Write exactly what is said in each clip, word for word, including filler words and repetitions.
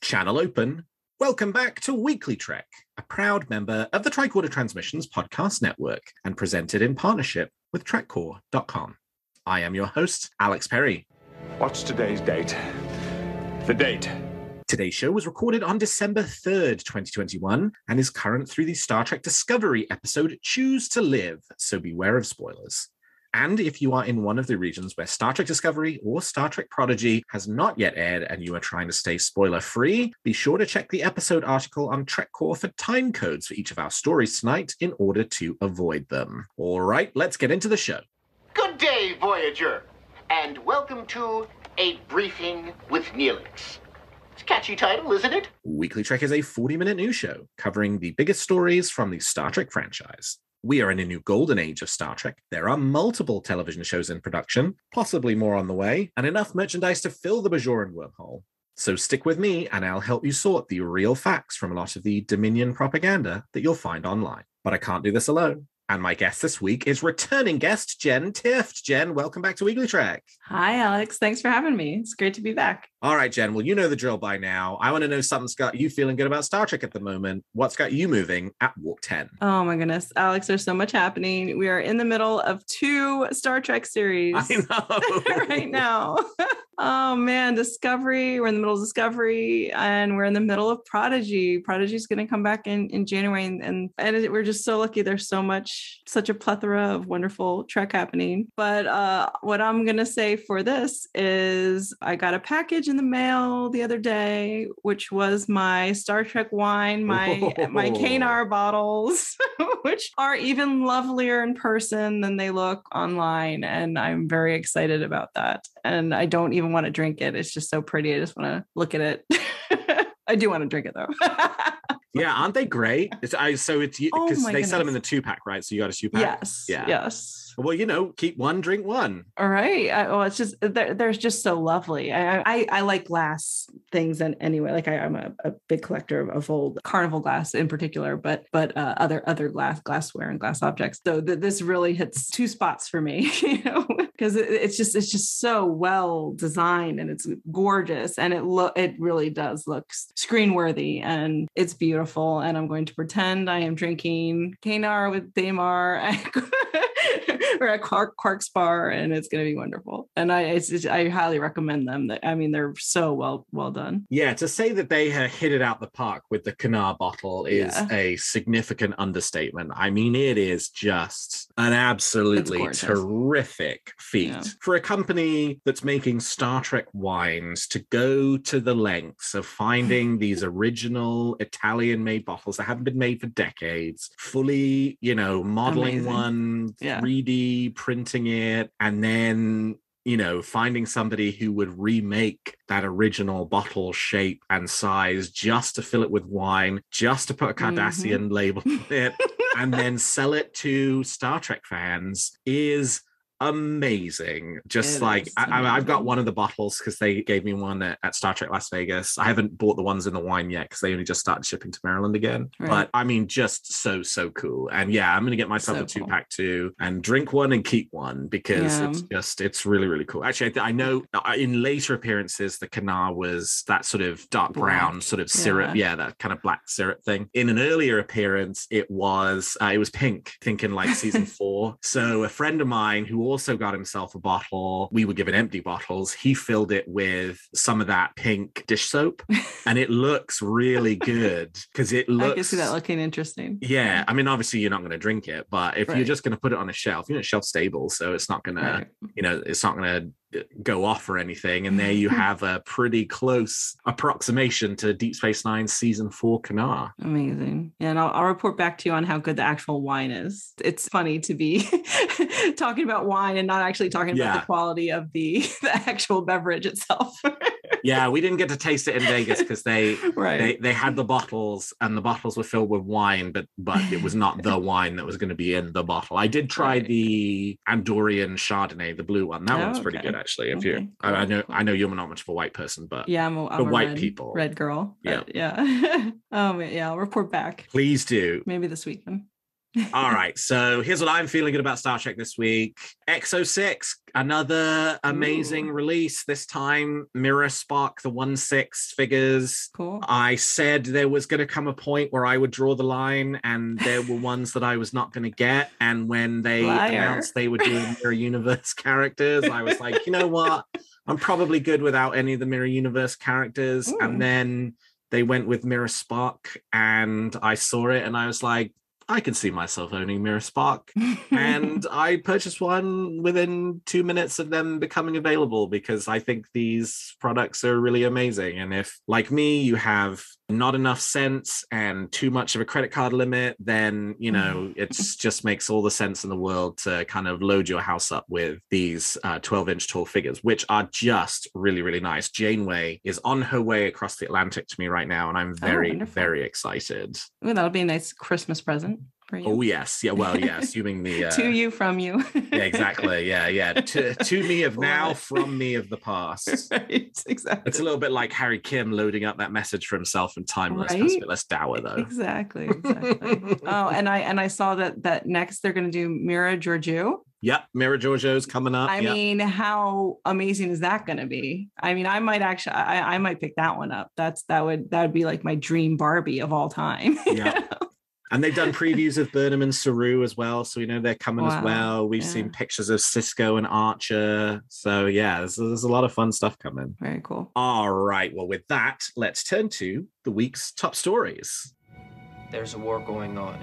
Channel open. Welcome back to Weekly Trek, a proud member of the Tricorder Transmissions podcast network and presented in partnership with Trek Core dot com. I am your host, Alex Perry. What's today's date? The date. Today's show was recorded on December third, twenty twenty-one, and is current through the Star Trek Discovery episode Choose to Live, so beware of spoilers. And if you are in one of the regions where Star Trek Discovery or Star Trek Prodigy has not yet aired and you are trying to stay spoiler-free, be sure to check the episode article on TrekCore for time codes for each of our stories tonight in order to avoid them. All right, let's get into the show. Good day, Voyager, and welcome to A Briefing with Neelix. It's a catchy title, isn't it? Weekly Trek is a forty-minute news show covering the biggest stories from the Star Trek franchise. We are in a new golden age of Star Trek. There are multiple television shows in production, possibly more on the way, and enough merchandise to fill the Bajoran wormhole. So stick with me and I'll help you sort the real facts from a lot of the Dominion propaganda that you'll find online. But I can't do this alone. And my guest this week is returning guest Jen Tift. Jen, welcome back to Weekly Trek. Hi, Alex. Thanks for having me. It's great to be back. All right, Jen. Well, you know the drill by now. I want to know something's got you feeling good about Star Trek at the moment. What's got you moving at Warp ten? Oh, my goodness. Alex, there's so much happening. We are in the middle of two Star Trek series. I know. right now. Oh, man. Discovery. We're in the middle of Discovery, and we're in the middle of Prodigy. Prodigy is going to come back in, in January, and, and, and we're just so lucky. There's so much, such a plethora of wonderful Trek happening. But uh, what I'm going to say for this is I got a package in the mail the other day, which was my Star Trek wine, my oh. my K N R bottles, which are even lovelier in person than they look online. And I'm very excited about that. And I don't even want to drink it. It's just so pretty. I just want to look at it. I do want to drink it though. Yeah, aren't they great? It's, I, so it's because oh they goodness. sell them in the two pack, right? So you got a two pack. Yes. Yeah. Yes. Well, you know, keep one, drink one. All right. I, well, it's just they're, they're just so lovely. I I, I like glass things, and anyway, like I, I'm a, a big collector of, of old Carnival glass in particular, but but uh, other other glass glassware and glass objects. So th- this really hits two spots for me, you know, because it, it's just it's just so well designed and it's gorgeous, and it look it really does look screen worthy, and it's beautiful. And I'm going to pretend I am drinking K N R with Daymar or at Quark, Quark's Bar, and it's going to be wonderful. And I it's, it's, I highly recommend them. That I mean, they're so well well done. Yeah, to say that they have hit it out the park with the K N R bottle is yeah. a significant understatement. I mean, it is just an absolutely terrific feat yeah. for a company that's making Star Trek wines to go to the lengths of finding these original Italian-made bottles that haven't been made for decades, fully, you know, modeling Amazing. one, yeah. three D printing it, and then, you know, finding somebody who would remake that original bottle shape and size just to fill it with wine, just to put a Cardassian mm-hmm. label on it, and then sell it to Star Trek fans is amazing. Just it like I, I've got one of the bottles because they gave me one at, at Star Trek Las Vegas. I haven't bought the ones in the wine yet because they only just started shipping to Maryland again. Right. But I mean, just so so cool. And yeah, I'm gonna get myself so a two cool. pack too, and drink one and keep one because yeah. it's just it's really really cool. Actually, I, I know in later appearances the K N R was that sort of dark brown black. sort of syrup, yeah. yeah, that kind of black syrup thing. In an earlier appearance, it was uh, it was pink. I think in like season four. So a friend of mine who also got himself a bottle. We were given empty bottles. He filled it with some of that pink dish soap, and it looks really good because it looks. I can see that looking interesting. Yeah, I mean, obviously you're not going to drink it, but if right. you're just going to put it on a shelf, you know, shelf stable, so it's not going right. to, you know, it's not going to go off or anything. And there you have a pretty close approximation to Deep Space Nine season four K N R. Amazing. And I'll, I'll report back to you on how good the actual wine is. It's funny to be talking about wine and not actually talking yeah. about the quality of the, the actual beverage itself. Yeah, we didn't get to taste it in Vegas because they, right. they they had the bottles and the bottles were filled with wine, but but it was not the wine that was going to be in the bottle. I did try right. the Andorian Chardonnay, the blue one. That oh, one's pretty okay. good actually. If okay. you, cool. I, I know, I know you're not much of a white person, but yeah, I'm a, I'm for a white red, people, red girl. Yeah, yeah. Oh yeah, I'll report back. Please do. Maybe this weekend. All right. So here's what I'm feeling good about Star Trek this week. X oh six, another amazing Ooh. release. This time, Mirror Spock, the one six figures. Cool. I said there was going to come a point where I would draw the line, and there were ones that I was not going to get. And when they Liar. announced they were doing Mirror Universe characters, I was like, you know what? I'm probably good without any of the Mirror Universe characters. Ooh. And then they went with Mirror Spock, and I saw it, and I was like, I can see myself owning Mirror Spock. And I purchased one within two minutes of them becoming available because I think these products are really amazing. And if, like me, you have not enough sense and too much of a credit card limit, then, you know, it just makes all the sense in the world to kind of load your house up with these uh, twelve inch tall figures, which are just really, really nice. Janeway is on her way across the Atlantic to me right now, and I'm very, oh, very excited. Ooh, that'll be a nice Christmas present. For you. Oh yes, yeah. Well, yeah. Assuming the uh, to you, from you. Yeah, exactly. Yeah, yeah. To to me of now, from me of the past. Right, exactly. It's a little bit like Harry Kim loading up that message for himself in Timeless. Right? It's a bit less dour though. Exactly. Exactly. oh, and I and I saw that that next they're going to do Mira Georgiou. Yep, Mira Georgiou's coming up. I yep. mean, how amazing is that going to be? I mean, I might actually, I, I might pick that one up. That's that would that would be like my dream Barbie of all time. Yeah. And they've done previews of Burnham and Saru as well, so we know they're coming wow. as well. We've yeah. seen pictures of Cisco and Archer. So yeah, there's, there's a lot of fun stuff coming. Very cool. All right, well, with that, let's turn to the week's top stories. There's a war going on,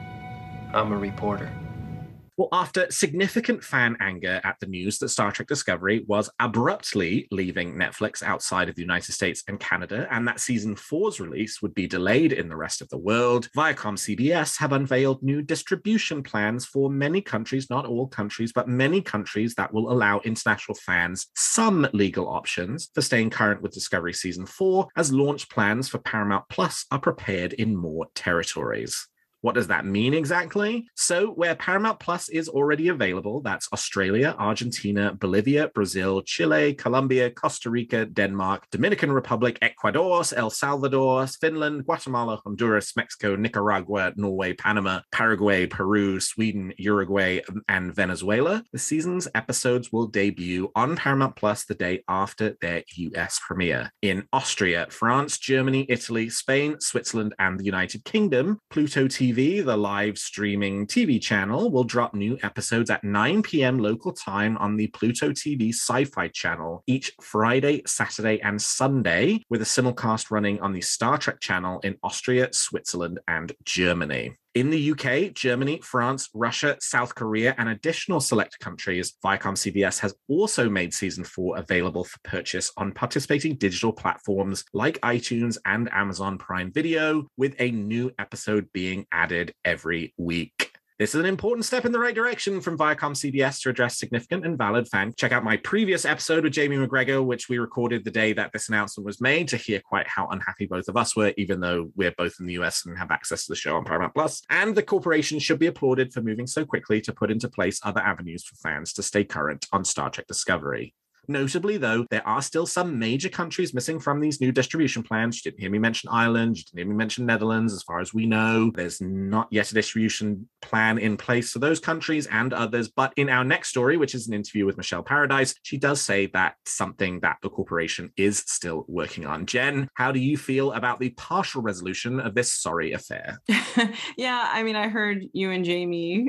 and I'm a reporter. Well, after significant fan anger at the news that Star Trek Discovery was abruptly leaving Netflix outside of the United States and Canada, and that season four's release would be delayed in the rest of the world, Viacom C B S have unveiled new distribution plans for many countries, not all countries, but many countries that will allow international fans some legal options for staying current with Discovery Season four, as launch plans for Paramount Plus are prepared in more territories. What does that mean exactly? So where Paramount Plus is already available, that's Australia, Argentina, Bolivia, Brazil, Chile, Colombia, Costa Rica, Denmark, Dominican Republic, Ecuador, El Salvador, Finland, Guatemala, Honduras, Mexico, Nicaragua, Norway, Panama, Paraguay, Peru, Sweden, Uruguay, and Venezuela. The season's episodes will debut on Paramount Plus the day after their U S premiere. In Austria, France, Germany, Italy, Spain, Switzerland, and the United Kingdom, Pluto T V, the live streaming T V channel, will drop new episodes at nine p.m. local time on the Pluto T V Sci-Fi channel each Friday, Saturday, and Sunday, with a simulcast running on the Star Trek channel in Austria, Switzerland, and Germany. In the U K, Germany, France, Russia, South Korea, and additional select countries, Viacom C B S has also made Season four available for purchase on participating digital platforms like iTunes and Amazon Prime Video, with a new episode being added every week. This is an important step in the right direction from Viacom C B S to address significant and valid fan. Check out my previous episode with Jamie McGregor, which we recorded the day that this announcement was made, to hear quite how unhappy both of us were, even though we're both in the U S and have access to the show on Paramount Plus. And the corporation should be applauded for moving so quickly to put into place other avenues for fans to stay current on Star Trek Discovery. Notably, though, there are still some major countries missing from these new distribution plans. You didn't hear me mention Ireland. You didn't hear me mention Netherlands. As far as we know, there's not yet a distribution plan in place for those countries and others. But in our next story, which is an interview with Michelle Paradise, she does say that something that the corporation is still working on. Jen, how do you feel about the partial resolution of this sorry affair? Yeah, I mean, I heard you and Jamie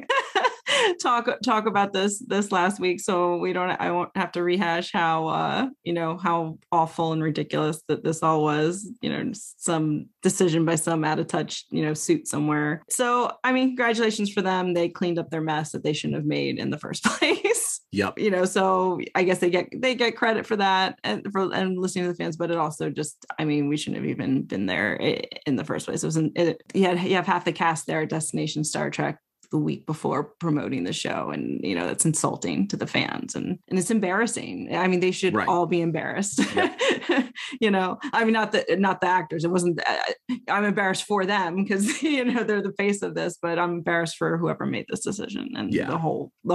talk talk about this this last week, so we don't I won't have to rehash how uh you know how awful and ridiculous that this all was, you know some decision by some out of touch you know suit somewhere. So I mean, congratulations for them. They cleaned up their mess that they shouldn't have made in the first place. Yep. You know, so I guess they get they get credit for that and for and listening to the fans, but it also just, I mean, we shouldn't have even been there in the first place. It was it, you had you have half the cast there at Destination Star Trek the week before promoting the show, and you know that's insulting to the fans, and and it's embarrassing. I mean, they should right. all be embarrassed. Yep. you know I mean, not the not the actors. It wasn't I'm embarrassed for them because you know they're the face of this, but I'm embarrassed for whoever made this decision and yeah. the whole the whole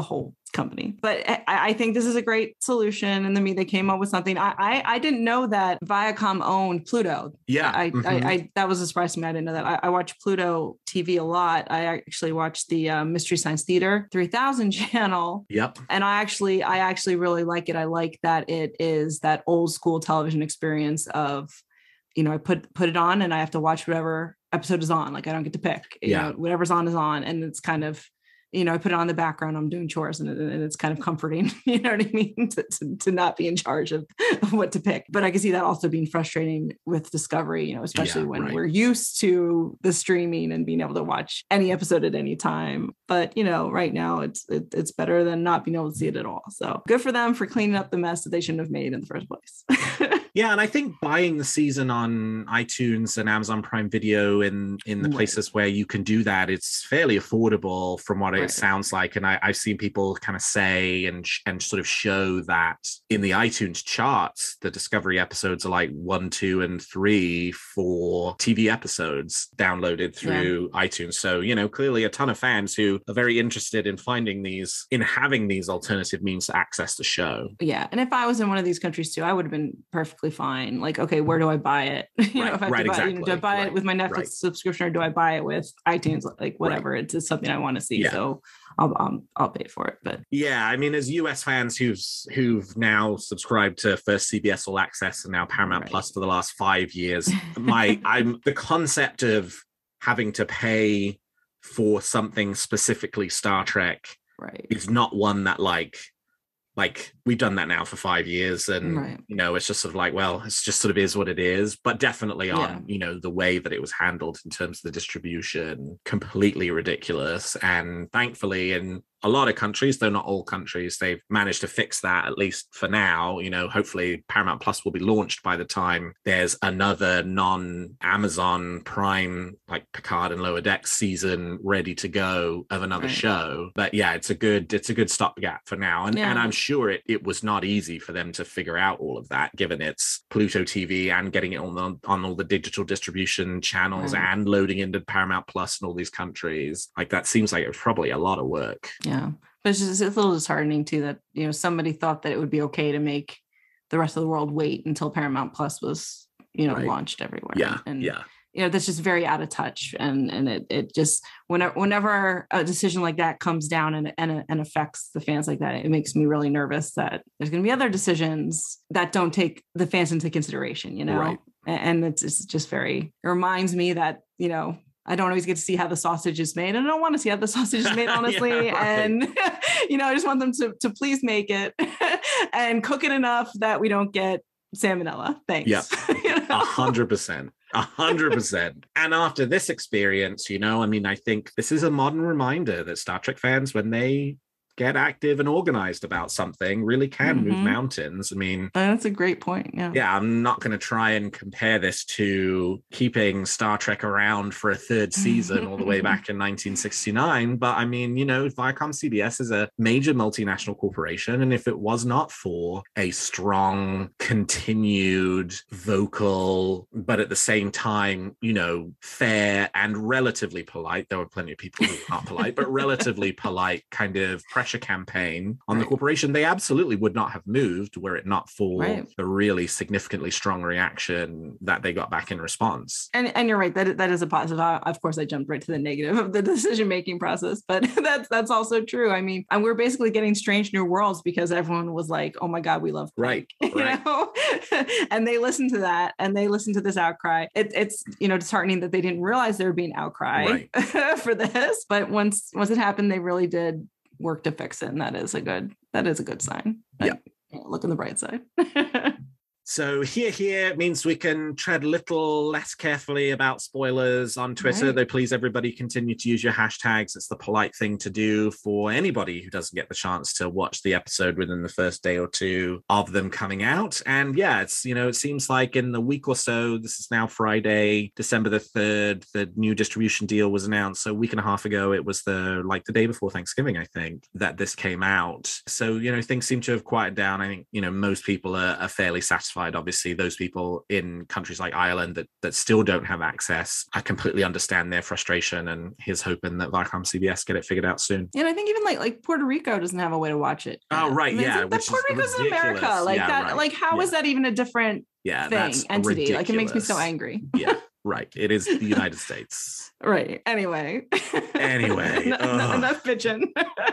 company. But I, I think this is a great solution. And then they came up with something. I, I, I didn't know that Viacom owned Pluto. Yeah. I, mm-hmm. I, I that was a surprise to me. I didn't know that. I, I watch Pluto T V a lot. I actually watched the uh, Mystery Science Theater three thousand channel. Yep. And I actually, I actually really like it. I like that it is that old school television experience of, you know, I put put it on and I have to watch whatever episode is on. Like I don't get to pick. You yeah. know, whatever's on is on, and it's kind of, you know, I put it on the background. I'm doing chores, and, it, and it's kind of comforting. You know what I mean? To, to, to not be in charge of, of what to pick. But I can see that also being frustrating with Discovery. You know, especially yeah, when right. we're used to the streaming and being able to watch any episode at any time. But you know, right now it's it, it's better than not being able to see it at all. So good for them for cleaning up the mess that they shouldn't have made in the first place. Yeah, and I think buying the season on iTunes and Amazon Prime Video in, in the right. places where you can do that, it's fairly affordable from what right. it sounds like. And I, I've seen people kind of say and and sort of show that in the iTunes charts, the Discovery episodes are like one, two, and three for T V episodes downloaded through yeah. iTunes. So, you know, clearly a ton of fans who are very interested in finding these, in having these alternative means to access the show. Yeah, and if I was in one of these countries too, I would have been perfectly fine. Like, okay, where do I buy it? you right, know, if I have right, to buy, exactly. you know, do I buy right, it with my Netflix right. subscription, or do I buy it with iTunes? Like, whatever. Right. It's just something I want to see. Yeah. So I'll, I'll I'll pay for it. But yeah, I mean, as U S fans who've who've now subscribed to first C B S All Access and now Paramount right. Plus for the last five years, my I'm the concept of having to pay for something specifically Star Trek right. is not one that like. Like we've done that now for five years and, right. you know, it's just sort of like, well, it's just sort of is what it is, but definitely on, yeah. you know, the way that it was handled in terms of the distribution, completely ridiculous. And thankfully in a lot of countries, though not all countries, they've managed to fix that, at least for now. You know, hopefully Paramount Plus will be launched by the time there's another non-Amazon Prime, like Picard and Lower Decks season ready to go of another right. show. But yeah, it's a good, it's a good stopgap for now. And, yeah. and I'm sure it, it was not easy for them to figure out all of that, given it's Pluto T V and getting it on the, on all the digital distribution channels right. and loading into Paramount Plus in all these countries. Like that seems like it was probably a lot of work. Yeah, but it's just it's a little disheartening too that, you know, somebody thought that it would be okay to make the rest of the world wait until Paramount Plus was, you know, right. launched everywhere. Yeah, and yeah. you know, that's just very out of touch. And and it it just whenever whenever a decision like that comes down and and, and affects the fans like that, it makes me really nervous that there's going to be other decisions that don't take the fans into consideration. You know, right. and it's, it's just very. It reminds me that, you know, I don't always get to see how the sausage is made. And I don't want to see how the sausage is made, honestly. yeah, right. And, you know, I just want them to, to please make it and cook it enough that we don't get salmonella. Thanks. Yeah, a hundred percent. A hundred percent. And after this experience, you know, I mean, I think this is a modern reminder that Star Trek fans, when they get active and organized about something, really can mm-hmm. move mountains. I mean, that's a great point. Yeah. Yeah. I'm not going to try and compare this to keeping Star Trek around for a third season all the way back in nineteen sixty-nine. But I mean, you know, Viacom C B S is a major multinational corporation. And if it was not for a strong, continued, vocal, but at the same time, you know, fair and relatively polite, there were plenty of people who were not polite, but relatively polite kind of pressure campaign on right. the corporation, they absolutely would not have moved were it not for right. the really significantly strong reaction that they got back in response. And and you're right, that that is a positive. I, of course, I jumped right to the negative of the decision-making process, but that's that's also true. I mean, and we're basically getting Strange New Worlds because everyone was like, "Oh my God, we love Pike." Right, you right. know, and they listened to that, and they listened to this outcry. It, it's you know disheartening that they didn't realize there would be an outcry right. for this, but once once it happened, they really did work to fix it, and that is a good that is a good sign. Yeah, look on the bright side. So here, here means we can tread a little less carefully about spoilers on Twitter, right. though please everybody continue to use your hashtags. It's the polite thing to do for anybody who doesn't get the chance to watch the episode within the first day or two of them coming out. And yeah, it's, you know, it seems like in the week or so, this is now Friday, December the third, the new distribution deal was announced. So a week and a half ago, it was the, like the day before Thanksgiving, I think, that this came out. So, you know, things seem to have quieted down. I think, you know, most people are, are fairly satisfied justified. Obviously, those people in countries like Ireland that, that still don't have access, I completely understand their frustration, and he's hoping that Viacom C B S get it figured out soon. And I think even like like Puerto Rico doesn't have a way to watch it. Oh, right. I mean, yeah. Which Puerto Rico's in America. Like yeah, that, right. like how yeah. is that even a different yeah, thing, that's entity? ridiculous. Like it makes me so angry. Yeah. Right. It is the United States. Right. Anyway. Anyway. enough, enough bitching.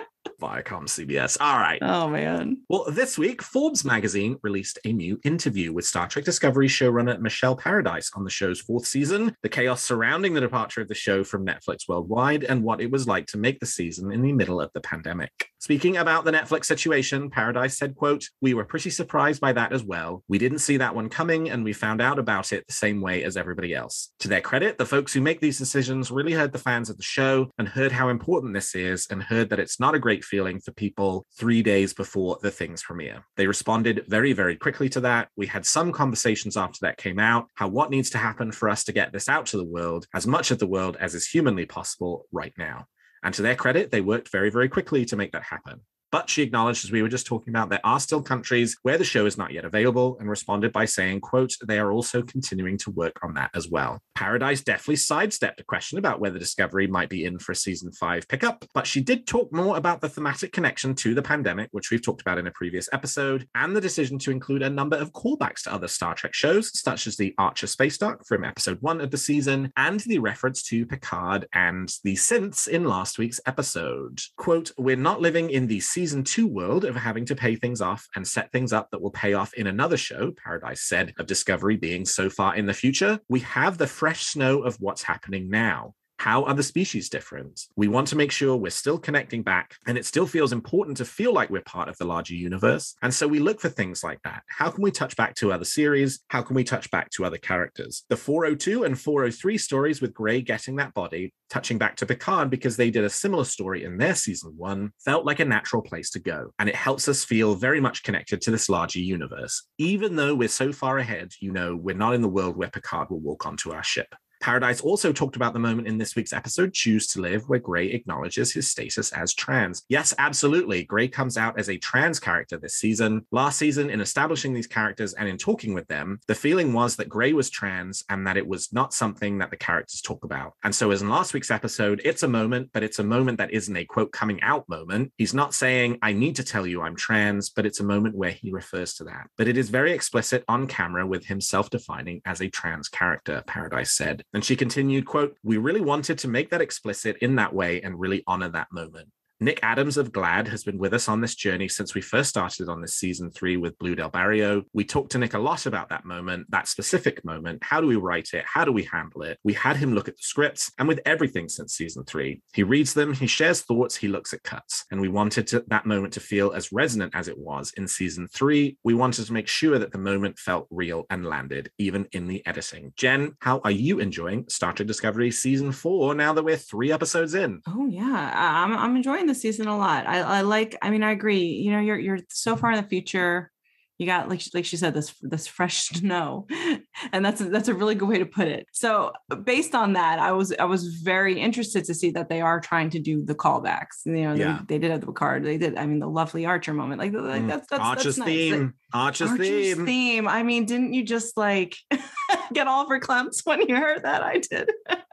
Viacom C B S. All right. Oh, man. Well, this week, Forbes magazine released a new interview with Star Trek Discovery showrunner Michelle Paradise on the show's fourth season, the chaos surrounding the departure of the show from Netflix worldwide, and what it was like to make the season in the middle of the pandemic. Speaking about the Netflix situation, Paradise said, quote, "We were pretty surprised by that as well. We didn't see that one coming, and we found out about it the same way as everybody else. To their credit, the folks who make these decisions really heard the fans of the show and heard how important this is, and heard that it's not a great feeling for people three days before the thing's premiere. They responded very, very quickly to that. We had some conversations after that came out, how what needs to happen for us to get this out to the world, as much of the world as is humanly possible right now. And to their credit, they worked very, very quickly to make that happen. But she acknowledged, as we were just talking about, there are still countries where the show is not yet available, and responded by saying, quote, they are also continuing to work on that as well. Paradise definitely sidestepped a question about whether Discovery might be in for a season five pickup, but she did talk more about the thematic connection to the pandemic, which we've talked about in a previous episode, and the decision to include a number of callbacks to other Star Trek shows, such as the Archer space dock from episode one of the season, and the reference to Picard and the synths in last week's episode. Quote, we're not living in the season two world of having to pay things off and set things up that will pay off in another show, Paradise said of Discovery being so far in the future. We have the fresh snow of what's happening now. How are the species different? We want to make sure we're still connecting back, and it still feels important to feel like we're part of the larger universe. And so we look for things like that. How can we touch back to other series? How can we touch back to other characters? The four oh two and four oh three stories with Gray getting that body, touching back to Picard because they did a similar story in their season one, felt like a natural place to go. And it helps us feel very much connected to this larger universe. Even though we're so far ahead, you know, we're not in the world where Picard will walk onto our ship. Paradise also talked about the moment in this week's episode, Choose to Live, where Gray acknowledges his status as trans. Yes, absolutely. Gray comes out as a trans character this season. Last season, in establishing these characters and in talking with them, the feeling was that Gray was trans and that it was not something that the characters talk about. And so as in last week's episode, it's a moment, but it's a moment that isn't a, quote, coming out moment. He's not saying, I need to tell you I'm trans, but it's a moment where he refers to that. But it is very explicit on camera with him self-defining as a trans character, Paradise said. And she continued, quote, we really wanted to make that explicit in that way and really honor that moment. Nick Adams of GLAAD has been with us on this journey since we first started on this season three with Blue Del Barrio. We talked to Nick a lot about that moment, that specific moment. How do we write it? How do we handle it? We had him look at the scripts, and with everything since season three, he reads them, he shares thoughts, he looks at cuts. And we wanted to, that moment to feel as resonant as it was in season three. We wanted to make sure that the moment felt real and landed, even in the editing. Jen, how are you enjoying Star Trek Discovery season four now that we're three episodes in? Oh, yeah. I'm, I'm enjoying the season a lot. I, I like, I mean, I agree. You know, you're you're so far in the future. You got, like like she said, this this fresh snow, and that's that's a really good way to put it. So based on that, I was I was very interested to see that they are trying to do the callbacks. You know, yeah. they, they did at the Picard. They did. I mean, the lovely Archer moment, like, like that's that's Archer's that's nice. theme. Like, Archer's, Archer's theme. theme. I mean, didn't you just like get all for clamps when you heard that? I did.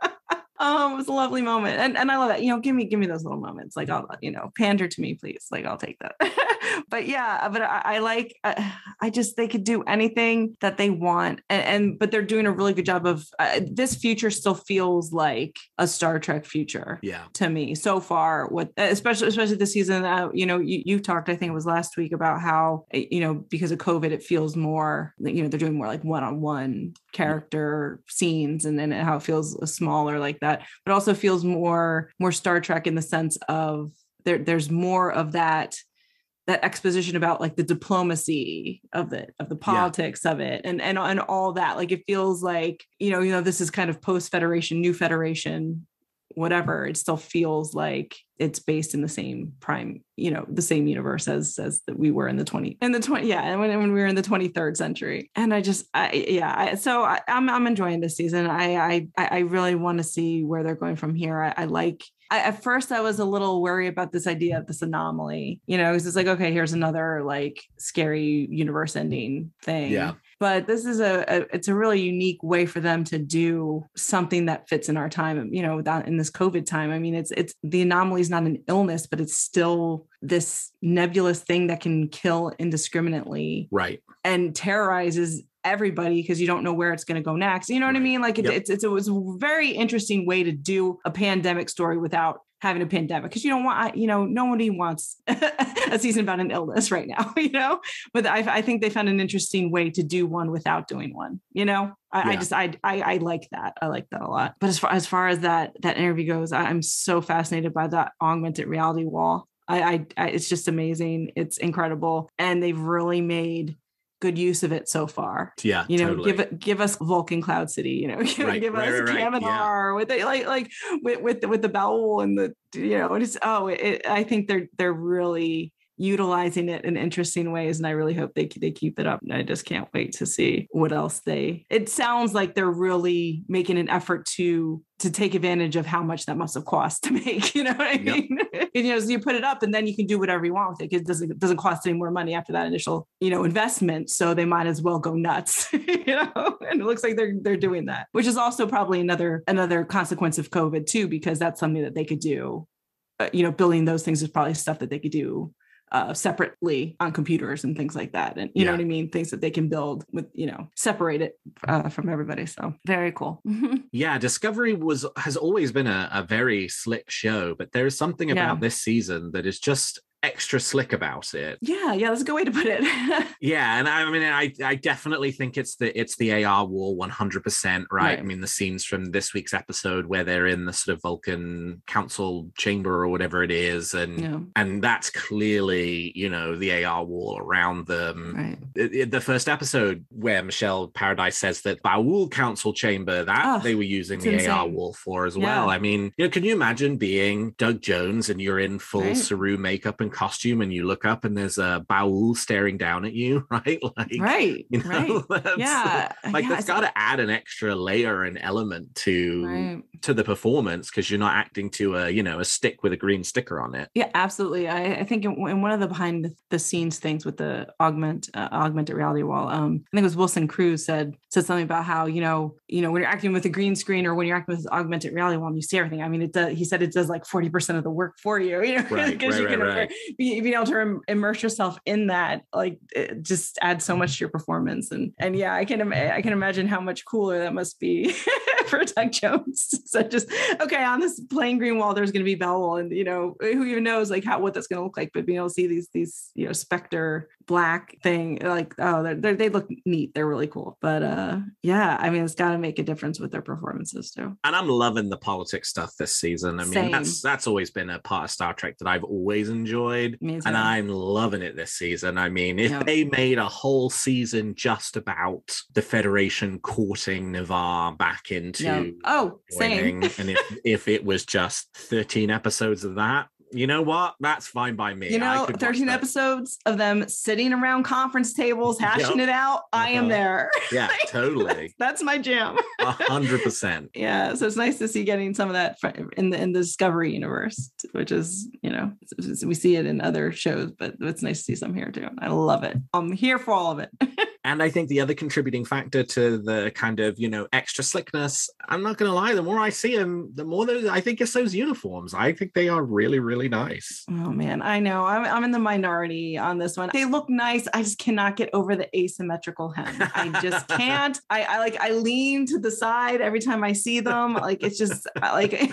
Oh, it was a lovely moment. And and I love that. You know, give me, give me those little moments. Like, I'll, you know, pander to me, please. Like, I'll take that. But yeah, but I, I like, uh, I just, they could do anything that they want. And, and but they're doing a really good job of, uh, this future still feels like a Star Trek future. Yeah. To me so far, what, especially, especially this season, uh, you know, you, you talked, I think it was last week, about how, you know, because of COVID, it feels more, you know, they're doing more like one-on-one character scenes, and then how it feels smaller like that, but also feels more, more Star Trek in the sense of there, there's more of that, that exposition about like the diplomacy of it, of the politics yeah. of it, and, and, and all that. Like, it feels like, you know, you know, this is kind of post-Federation, new Federation, whatever. It still feels like it's based in the same prime, you know, the same universe as, as that we were in the twenty, in the twenty. Yeah. And when, when we were in the twenty-third century. And I just, I, yeah. I, so I, I'm, I'm enjoying this season. I, I, I really want to see where they're going from here. I, I like, I, at first I was a little worried about this idea of this anomaly, you know, because it's like, okay, here's another like scary universe ending thing. Yeah. But this is a, a it's a really unique way for them to do something that fits in our time, you know, without in this COVID time. I mean, it's it's the anomaly is not an illness, but it's still this nebulous thing that can kill indiscriminately, right, and terrorizes everybody because you don't know where it's going to go next. You know what right. I mean? Like it, yep. it's, it's, it was a very interesting way to do a pandemic story without having a pandemic. Cause you don't want, you know, nobody wants a season about an illness right now, you know, but I, I think they found an interesting way to do one without doing one, you know, I, yeah. I just, I, I, I like that. I like that a lot. But as far, as far as that, that interview goes, I, I'm so fascinated by that augmented reality wall. I, I, I, it's just amazing. It's incredible. And they've really made good use of it so far. Yeah, you know, totally. give it, give us Vulcan Cloud City. You know, give, right, give right, us right, Kaminar yeah. with the, like like with with the, with the Bowel and the you know, it's oh, it, I think they're they're really utilizing it in interesting ways, and I really hope they they keep it up. And I just can't wait to see what else they. It sounds like they're really making an effort to to take advantage of how much that must have cost to make. You know what I mean? Yep. And, you know, so you put it up, and then you can do whatever you want with it. It doesn't it doesn't cost any more money after that initial you know investment. So they might as well go nuts. you know, and it looks like they're they're doing that, which is also probably another another consequence of COVID too, because that's something that they could do. Uh, you know, building those things is probably stuff that they could do. Uh, separately on computers and things like that. And you yeah. know what I mean? Things that they can build with, you know, separate it uh, from everybody. So very cool. yeah. Discovery was, has always been a, a very slick show, but there's something about yeah. this season that is just extra slick about it. Yeah, yeah, that's a good way to put it. yeah, and I mean, I I definitely think it's the it's the A R wall one hundred percent, right? right? I mean, the scenes from this week's episode where they're in the sort of Vulcan council chamber or whatever it is, and yeah. and that's clearly, you know, the A R wall around them. Right. It, it, the first episode where Michelle Paradise says that Ba'ul council chamber, that oh, they were using the insane. A R wall for as well. Yeah. I mean, you know, can you imagine being Doug Jones and you're in full right. Saru makeup and costume and you look up and there's a Ba'ul staring down at you, right? Like, right, you know, right. yeah. Like yeah, that's got to add an extra layer and element to right. to the performance because you're not acting to a, you know, a stick with a green sticker on it. Yeah, absolutely. I, I think in, in one of the behind the, the scenes things with the augment uh, augmented reality wall, um, I think it was Wilson Cruz said said something about how, you know, you know, when you're acting with a green screen or when you're acting with augmented reality wall, and you see everything. I mean, it does, he said it does like forty percent of the work for you, you know, right, because right, you can right, right. Be, being able to immerse yourself in that, like it just adds so much to your performance. And and yeah, I can I can imagine how much cooler that must be for Doug Jones. So just okay, on this plain green wall, there's going to be Bowel, and you know who even knows like how what that's going to look like. But being able to see these these you know Spectre black thing, like oh they're, they're, they look neat, they're really cool. But uh yeah, I mean it's got to make a difference with their performances too. And I'm loving the politics stuff this season. I mean Same. that's that's always been a part of Star Trek that I've always enjoyed, and I'm loving it this season. I mean, if yep. they made a whole season just about the Federation courting Navarre back into yep. oh joining, same, and if if it was just thirteen episodes of that, you know what? That's fine by me. You know, thirteen episodes of them sitting around conference tables, hashing yep. it out. Uh-huh. I am there. Yeah, totally. that's, that's my jam. A hundred percent. Yeah. So it's nice to see getting some of that in the in the Discovery universe, which is, you know, we see it in other shows, but it's nice to see some here too. I love it. I'm here for all of it. And I think the other contributing factor to the kind of, you know, extra slickness, I'm not going to lie, the more I see them, the more those, I think it's those uniforms. I think they are really, really nice. Oh, man. I know. I'm, I'm in the minority on this one. They look nice. I just cannot get over the asymmetrical hem. I just can't. I, I like, I lean to the side every time I see them. Like, it's just like...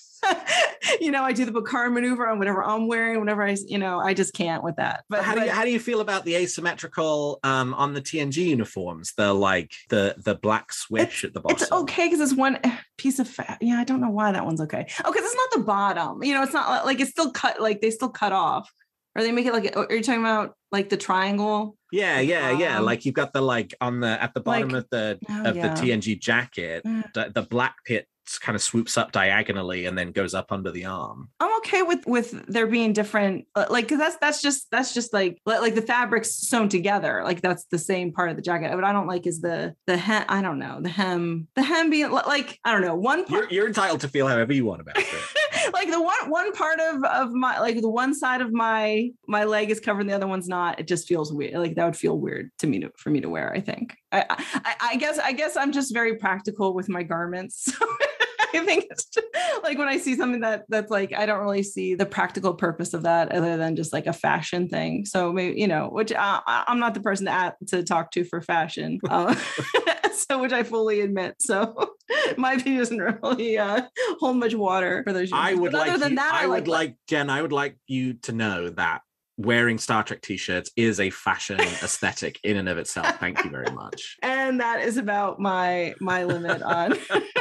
you know, I do the Picard maneuver on whatever I'm wearing, whenever I, you know, I just can't with that. But how but, do you how do you feel about the asymmetrical um, on the T N G uniforms? The like the the black swish at the bottom. It's okay because it's one piece of fat. Yeah, I don't know why that one's okay. Oh, because it's not the bottom. You know, it's not like it's still cut. Like they still cut off, or they make it like. Are you talking about like the triangle? Yeah, yeah, um, yeah. Like you've got the like on the at the bottom like, of the oh, of yeah. the T N G jacket, Mm. the, the black pit kind of swoops up diagonally and then goes up under the arm. I'm okay with with there being different, like because that's that's just that's just like like the fabrics sewn together, like that's the same part of the jacket. What I don't like is the the hem. I don't know the hem the hem being like I don't know one part. You're, you're entitled to feel however you want about it. like the one one part of of my like the one side of my my leg is covered and the other one's not. It just feels weird. Like that would feel weird to me to for me to wear, I think. I I, I guess I guess I'm just very practical with my garments. So I think it's just, like when I see something that that's like, I don't really see the practical purpose of that other than just like a fashion thing. So maybe, you know, which I, I'm not the person to add, to talk to for fashion. Uh, so which I fully admit. So my opinion doesn't really uh, hold much water for those. I would but like, other than you, that, I, I would like, like Jen, I would like you to know that wearing Star Trek t-shirts is a fashion aesthetic in and of itself. Thank you very much. And that is about my my limit on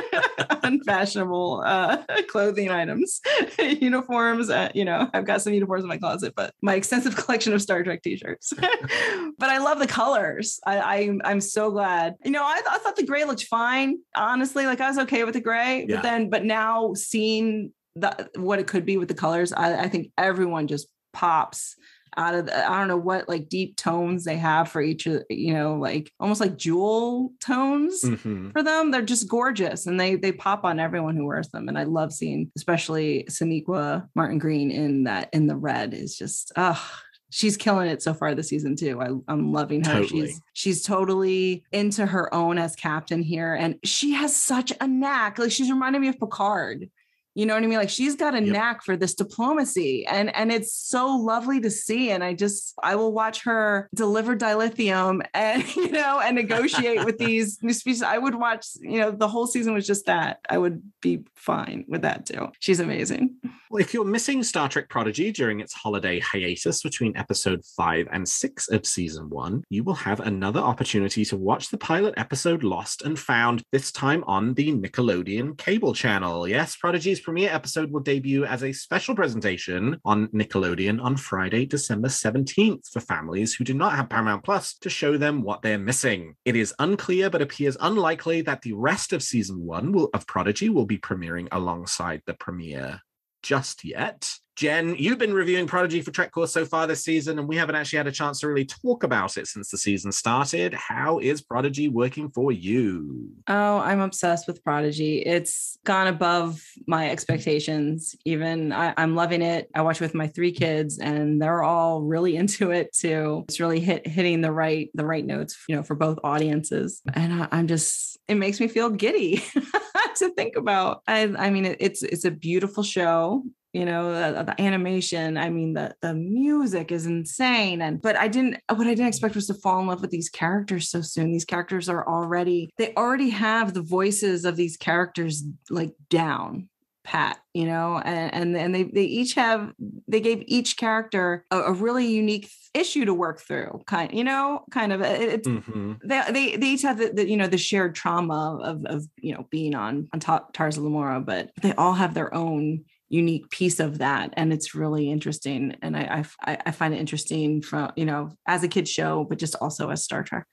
unfashionable uh, clothing items, uniforms. Uh, you know, I've got some uniforms in my closet, but my extensive collection of Star Trek t-shirts. But I love the colors. I, I I'm so glad. You know, I, I thought the gray looked fine. Honestly, like I was okay with the gray, Yeah. but then but now seeing the what it could be with the colors, I, I think everyone just pops out of the, I don't know what like deep tones they have for each of, you know, like almost like jewel tones Mm-hmm. for them. They're just gorgeous and they they pop on everyone who wears them. And I love seeing especially Sonequa Martin Green in that in the red is just uh she's killing it so far this season too. I, I'm loving her. Totally. She's she's totally into her own as captain here. And she has such a knack. Like she's reminding me of Picard. You know what I mean? Like she's got a Yep. knack for this diplomacy and, and it's so lovely to see. And I just, I will watch her deliver dilithium and, you know, and negotiate with these new species. I would watch, you know, the whole season was just that. I would be fine with that too. She's amazing. Well, if you're missing Star Trek Prodigy during its holiday hiatus between episode five and six of season one, you will have another opportunity to watch the pilot episode Lost and Found, this time on the Nickelodeon cable channel. Yes, Prodigy's premiere episode will debut as a special presentation on Nickelodeon on Friday, December seventeenth for families who do not have Paramount Plus to show them what they're missing. It is unclear, but appears unlikely that the rest of season one will, of Prodigy will be premiering alongside the premiere just yet. Jen, you've been reviewing Prodigy for Trek Course so far this season, and we haven't actually had a chance to really talk about it since the season started. How is Prodigy working for you? Oh, I'm obsessed with Prodigy. It's gone above my expectations. Even I, I'm loving it. I watch with my three kids, and they're all really into it too. It's really hit hitting the right the right notes, you know, for both audiences. And I, I'm just, it makes me feel giddy to think about. I, I mean, it, it's it's a beautiful show. You know, the, the animation, I mean, the the music is insane. And but I didn't, what I didn't expect was to fall in love with these characters so soon. These characters are already, they already have the voices of these characters like down pat, you know, and and, and they they each have, they gave each character a, a really unique issue to work through, kind, you know, kind of it's Mm-hmm. they, they they each have the, the you know the shared trauma of of you know being on on top Tars of Lamora, but they all have their own unique piece of that, and it's really interesting. And I I, I find it interesting from, you know, as a kid's show, but just also as Star Trek.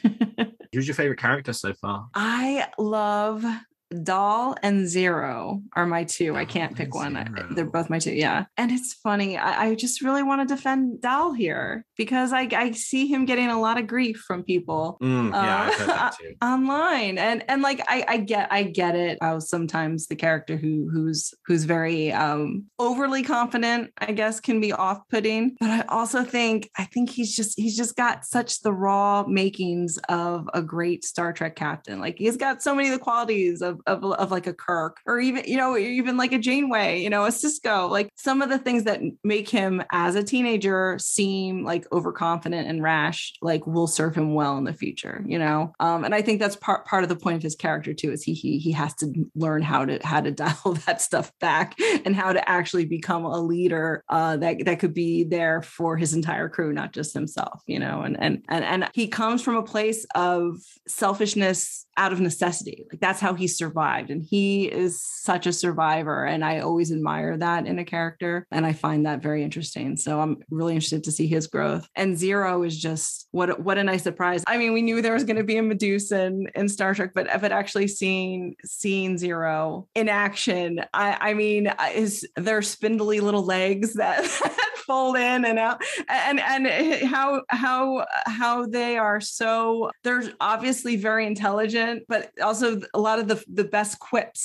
Who's your favorite character so far? I love Dal and Zero are my two. I can't pick one. I, Zero. they're both my two. Yeah. And it's funny. I, I just really want to defend Dal here because I, I see him getting a lot of grief from people Mm, yeah, uh, I've heard that too. online. And and like I, I get I get it. I was sometimes the character who who's who's very um overly confident, I guess, can be off-putting. But I also think I think he's just he's just got such the raw makings of a great Star Trek captain. Like he's got so many of the qualities of Of, of like a Kirk, or even, you know, even like a Janeway, you know, a Cisco, like some of the things that make him as a teenager seem like overconfident and rash, like will serve him well in the future, you know? Um, and I think that's part, part of the point of his character too, is he, he, he has to learn how to, how to dial that stuff back and how to actually become a leader uh, that, that could be there for his entire crew, not just himself, you know? And, and, and, and he comes from a place of selfishness out of necessity. Like that's how he survived. And he is such a survivor. And I always admire that in a character. And I find that very interesting. So I'm really interested to see his growth. And Zero is just what, what a nice surprise. I mean, we knew there was going to be a Medusa in, in Star Trek, but, but actually seeing, seeing Zero in action, I, I mean, is their spindly little legs that fold in and out, and, and how, how, how they are so, they're obviously very intelligent, but also a lot of the, the best quips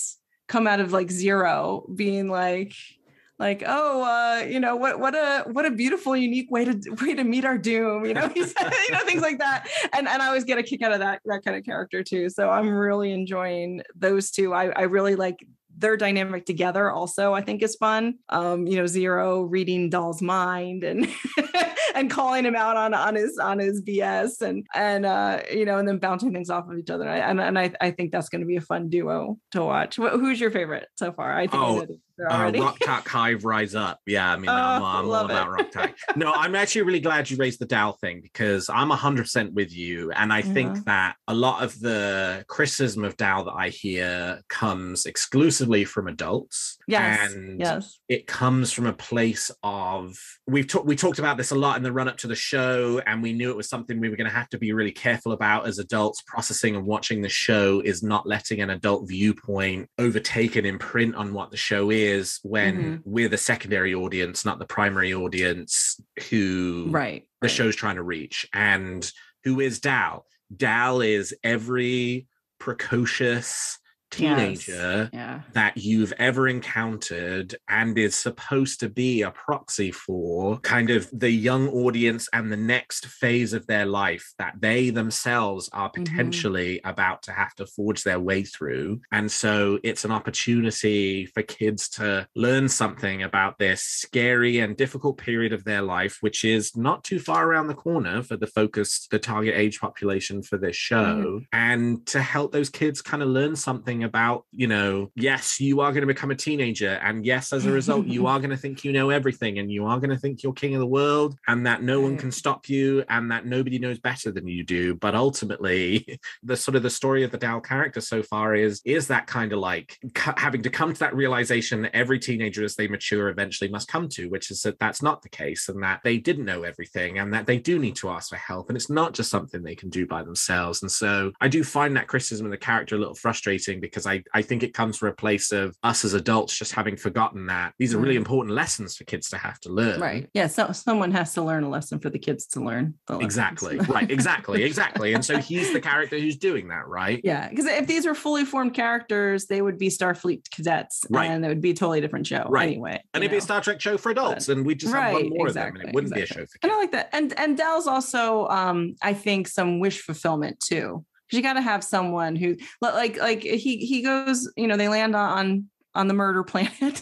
come out of like Zero being like, like, oh, uh, you know, what, what a, what a beautiful, unique way to, way to meet our doom, you know, he said, you know, things like that. And, and I always get a kick out of that, that kind of character too. So I'm really enjoying those two. I, I really like their dynamic together also, I think is fun. Um, you know, Zero reading Dahl's mind and, and calling him out on, on his, on his B S and, and, uh, you know, and then bouncing things off of each other. And, and I, I think that's going to be a fun duo to watch. Who's your favorite so far? I think oh. I know Uh, Rok-Tahk Hive Rise Up. Yeah, I mean, oh, I'm, I'm all it. about Rok-Tahk. No, I'm actually really glad you raised the Dahl thing because I'm one hundred percent with you. And I yeah. think that a lot of the criticism of Dahl that I hear comes exclusively from adults. Yes, and yes. it comes from a place of, we've talked we talked about this a lot in the run up to the show, and we knew it was something we were going to have to be really careful about as adults. Processing and watching the show is not letting an adult viewpoint overtake an imprint on what the show is. Is when mm-hmm. we're the secondary audience, not the primary audience who right, the right. show's trying to reach. And who is Dahl? Dahl is every precocious teenager yes. yeah. that you've ever encountered and is supposed to be a proxy for kind of the young audience and the next phase of their life that they themselves are potentially mm-hmm. about to have to forge their way through. And so it's an opportunity for kids to learn something about this scary and difficult period of their life, which is not too far around the corner for the focus, the target age population for this show, mm-hmm. and to help those kids kind of learn something about, you know, yes, you are going to become a teenager, and yes, as a result, you are going to think you know everything, and you are going to think you're king of the world, and that no one can stop you, and that nobody knows better than you do. But ultimately, the sort of the story of the Dahl character so far is is that kind of like c- having to come to that realization that every teenager, as they mature, eventually must come to, which is that that's not the case, and that they didn't know everything, and that they do need to ask for help, and it's not just something they can do by themselves. And so I do find that criticism of the character a little frustrating, because I, I think it comes from a place of us as adults just having forgotten that these are really important lessons for kids to have to learn. Right. Yeah. So someone has to learn a lesson for the kids to learn. The exactly. Right. Exactly. Exactly. And so he's the character who's doing that, right? Yeah. Because if these were fully formed characters, they would be Starfleet cadets, right? And it would be a totally different show, right? Anyway. And it'd know. be a Star Trek show for adults, but, and we just have right, one more exactly, of them, and it wouldn't exactly. be a show for kids. And I like that. And and Dahl's also, um, I think, some wish fulfillment too. You got to have someone who like, like he, he goes, you know, they land on, on the murder planet,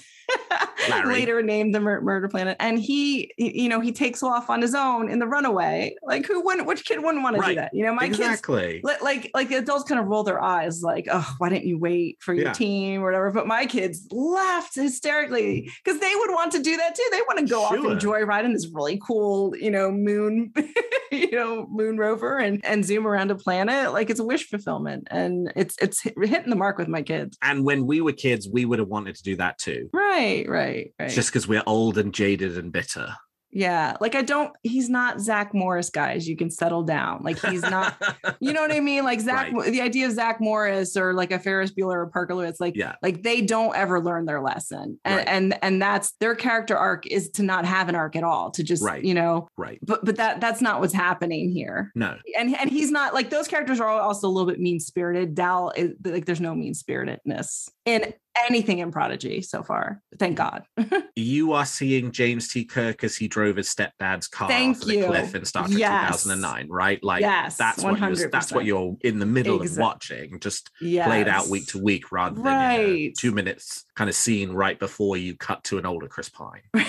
later named the mur- murder planet. And he, you know, he takes off on his own in the Runaway. Like who wouldn't, which kid wouldn't want to right. do that? You know, my exactly. kids, like, like the adults kind of roll their eyes like, oh, why didn't you wait for your yeah. team or whatever? But my kids laughed hysterically because they would want to do that too. They want to go sure. off and joyride in this really cool, you know, moon, you know, moon rover and, and zoom around a planet. Like it's a wish fulfillment, and it's, it's hitting the mark with my kids. And when we were kids, we would have wanted to do that too. Right, right, right. Just because we're old and jaded and bitter. Yeah. Like I don't, he's not Zach Morris, guys. You can settle down. Like he's not, you know what I mean? Like Zach, right. the idea of Zach Morris or like a Ferris Bueller or Parker Lewis, like, yeah. like they don't ever learn their lesson. And, right. and, and that's their character arc is to not have an arc at all, to just, right. you know, right. But, but that, that's not what's happening here. No. And, and he's not like, those characters are also a little bit mean spirited. Dahl is like, there's no mean spiritedness in anything in Prodigy so far. Thank God. You are seeing James T. Kirk as he drove his stepdad's car Thank off you. the cliff in Star Trek yes. two thousand nine, right? Like yes, that's what you're, that's what you're in the middle exactly. of watching, just yes. played out week to week rather than right. you know, two minutes kind of scene right before you cut to an older Chris Pine.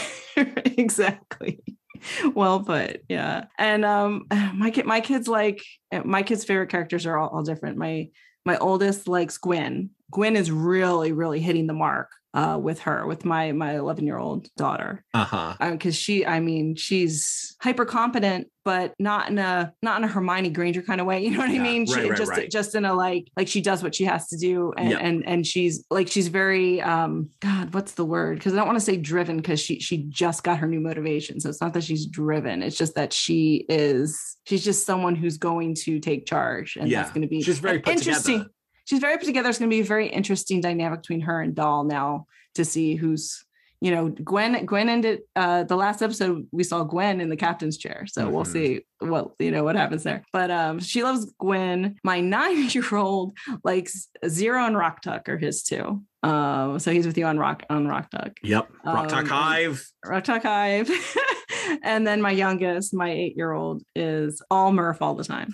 Exactly. Well put. Yeah. And um my kid my kids like my kids' favorite characters are all, all different. My my oldest likes Gwen. Gwen is really, really hitting the mark uh, with her, with my my eleven-year-old daughter. Uh-huh. Because uh, she, I mean, she's hyper competent, but not in a not in a Hermione Granger kind of way. You know what yeah, I mean? Right, she, right, just right. just in a like like she does what she has to do, and yep. and and she's like she's very um God, what's the word? Because I don't want to say driven, because she she just got her new motivation. So it's not that she's driven; it's just that she is she's just someone who's going to take charge, and yeah. that's going to be she's very put interesting. Together. She's very put together. It's going to be a very interesting dynamic between her and Dahl now to see who's, you know, Gwen, Gwen ended uh, the last episode. We saw Gwen in the captain's chair. So mm-hmm. we'll see what, you know, what happens there. But um, she loves Gwen. My nine-year-old likes Zero and Rok-Tahk are his two. Um, so he's with you on Rock on Rock Talk. Yep. Rock Talk um, Hive. Rock Talk Hive. And then my youngest, my eight-year-old, is all Murph all the time.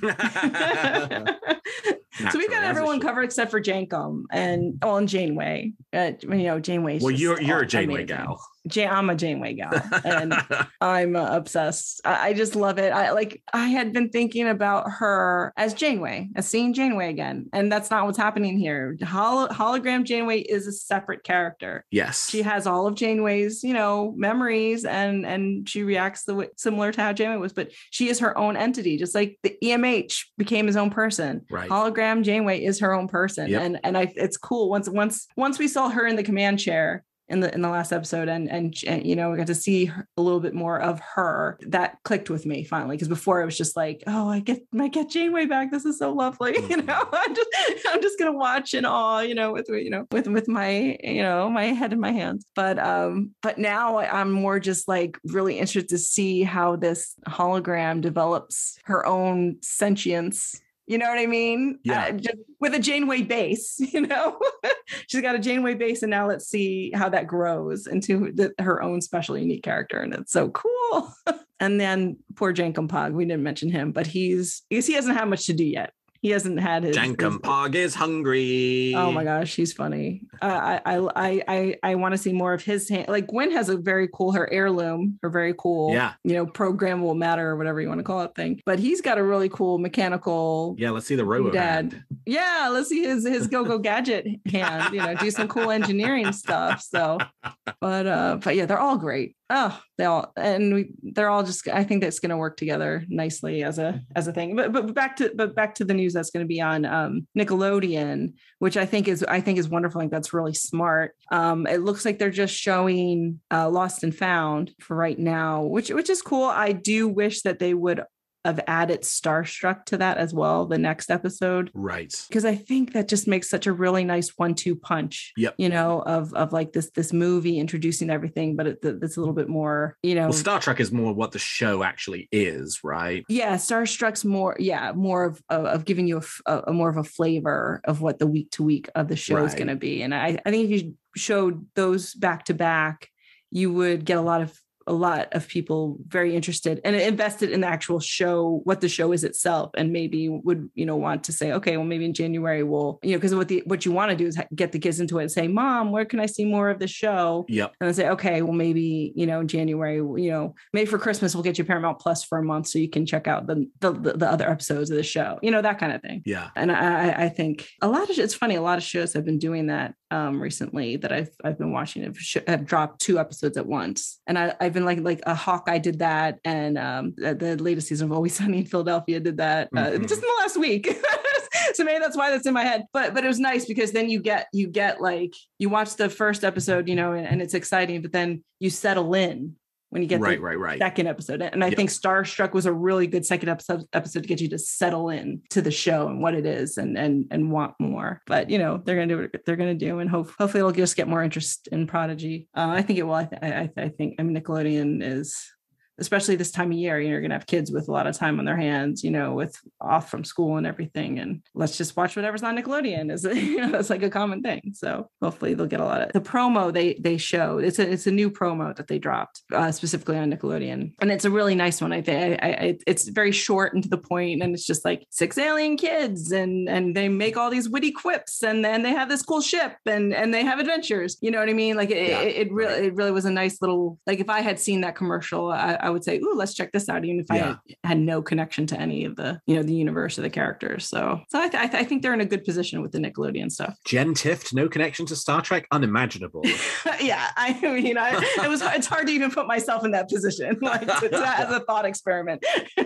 So we got everyone covered except for Jankum and oh, and Janeway. Uh, you know, Janeway. Well, you're you're a Janeway gal. Jan- I'm a Janeway gal, and I'm uh, obsessed. I, I just love it. I like. I had been thinking about her as Janeway, as seeing Janeway again, and that's not what's happening here. Hol- hologram Janeway is a separate character. Yes, she has all of Janeway's, you know, memories, and and she reacts the way similar to how Janeway was, but she is her own entity, just like the E M H became his own person. Right. Hologram Janeway is her own person, yep. and and I. It's cool once once once we saw her in the command chair. In the in the last episode, and, and and you know, we got to see her, a little bit more of her. That clicked with me finally, because before it was just like, oh, I get I get Janeway back. This is so lovely. Mm-hmm. You know, I'm just I'm just gonna watch in awe. You know, with you know with with my you know my head in my hands. But um, but now I'm more just like really interested to see how this hologram develops her own sentience. You know what I mean? Yeah. Uh, just with a Janeway base, you know, she's got a Janeway base, and now let's see how that grows into the, her own special, unique character, and it's so cool. And then poor Jankum Pog, we didn't mention him, but he's because he hasn't had much to do yet. He hasn't had his. Jankum Pog is hungry. Oh my gosh, he's funny. Uh, I I I I want to see more of his hand. Like Gwen has a very cool, her heirloom, her very cool, yeah, you know, programmable matter or whatever you want to call it thing. But he's got a really cool mechanical. Yeah, let's see the robo dad. hand. Yeah, let's see his his go go gadget hand. You know, do some cool engineering stuff. So, but uh, but yeah, they're all great. Oh, they all and we they're all just. I think that's going to work together nicely as a as a thing. But but back to but back to the news that's going to be on um, Nickelodeon, which I think is I think is wonderful. I think that's really smart. Um, it looks like they're just showing uh, Lost and Found for right now, which which is cool. I do wish that they would have added Starstruck to that as well, the next episode. Right. Because I think that just makes such a really nice one two punch, yep. you know, of of like this this movie introducing everything, but it, it's a little bit more, you know. Well, Star Trek is more what the show actually is, right? Yeah, Starstruck's more, yeah, more of of, of giving you a, a, a more of a flavor of what the week to week of the show right. is going to be. And I, I think if you showed those back to back, you would get a lot of a lot of people very interested and invested in the actual show, what the show is itself, and maybe would, you know, want to say, okay, well, maybe in January we'll, you know, because what the what you want to do is get the kids into it and say, Mom, where can I see more of the show? Yep. And then say, okay, well, maybe, you know, in January, you know, maybe for Christmas we'll get you Paramount Plus for a month so you can check out the the, the other episodes of the show, you know, that kind of thing. Yeah. And I, I think a lot of it's funny, a lot of shows have been doing that um, recently that I've I've been watching have, have dropped two episodes at once, and I, I've been like like a Hawkeye did that, and um, the, the latest season of Always Sunny in Philadelphia did that uh, mm-hmm. just in the last week. So maybe that's why that's in my head. But but it was nice because then you get you get like you watch the first episode, you know, and, and it's exciting, but then you settle in when you get right, the right, right. second episode. And I yep. think Starstruck was a really good second episode episode to get you to settle in to the show and what it is and and and want more. But you know, they're gonna do what they're gonna do, and hope hopefully it'll just get more interest in Prodigy. Uh, I think it will. I, th- I, I think I mean Nickelodeon is, especially this time of year, you know, you're going to have kids with a lot of time on their hands, you know, with off from school and everything. And let's just watch whatever's on Nickelodeon. Is you know, it's like a common thing. So hopefully they'll get a lot of the promo they they show. It's a it's a new promo that they dropped uh, specifically on Nickelodeon, and it's a really nice one. I think I, I, it's very short and to the point, and it's just like six alien kids, and and they make all these witty quips, and then they have this cool ship, and and they have adventures. You know what I mean? Like it, yeah, it, it really right. it really was a nice little, like if I had seen that commercial, I, I would say, ooh, let's check this out, even if yeah. I had, had no connection to any of the, you know, the universe or the characters. So, so I, th- I, th- I think they're in a good position with the Nickelodeon stuff. Jen Tift, no connection to Star Trek, unimaginable. Yeah, I mean, I, it was it's hard to even put myself in that position, like to, to, as a thought experiment.